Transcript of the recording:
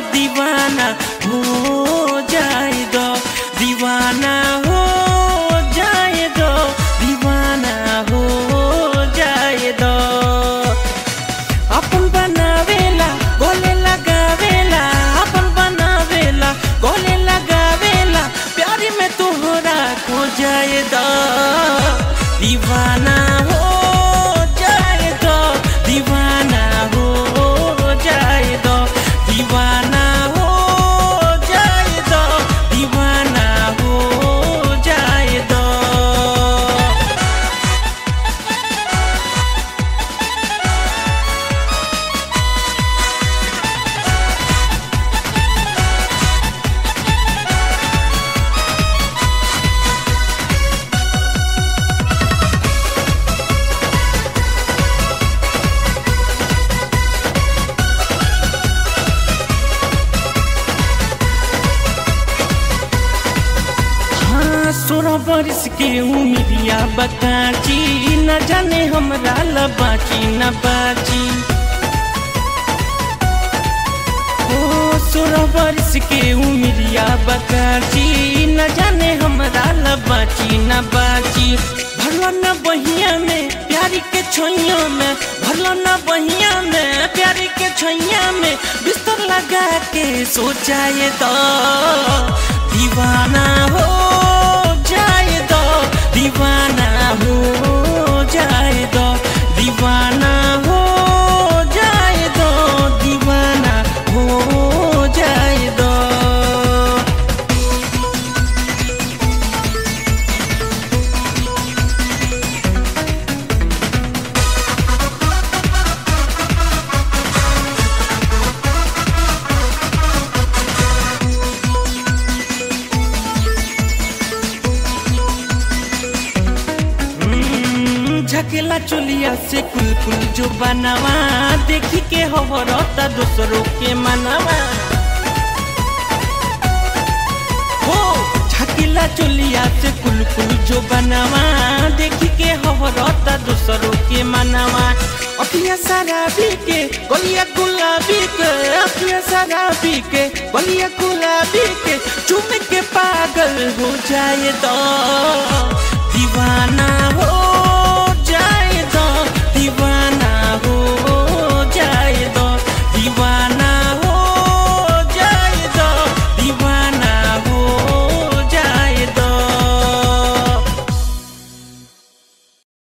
दीवाना हो जाए दो, दीवाना हो जाए दो, दीवाना हो जाए दो। अपन बनावेला गोले लगावेला, अपन बनावेला गोले लगावेला, प्यारी में तोहरा खो जाए दो, दीवाना हो जाए दो, दीवाना हो जाए दो, दीवाना हो जाए दो, दीवाना हो जाए दो। सोलह बरस के उमिरिया बताची, न जाने हमरा लबाची न बाची। ओ 16 बरस के उमिरिया बताची, न जाने हमरा लबाची न बाची। भरलो न बहिया में प्यारी के छोइया में, भरलो न बहिया में प्यारी के छोइया में, बिस्तर लगा के सो जाए दो, दीवाना हो जाए दो, दीवाना हो जाए दो, दीवाना हो जाए दो, दीवाना हो जाए दो। झकेला चुलिया से कुल कुल जो बनवा, देखी के हो रोता दूसरों के मनवा। हो झकेला चुलिया से कुल कुल जो बनवा, देखी के हो रोता दूसरों के मनवा। अखियाँ शराबी के गलिया गुलाबी के, अखियाँ शराबी के गलिया गुलाबी के, चूम के पागल हो जाए दो,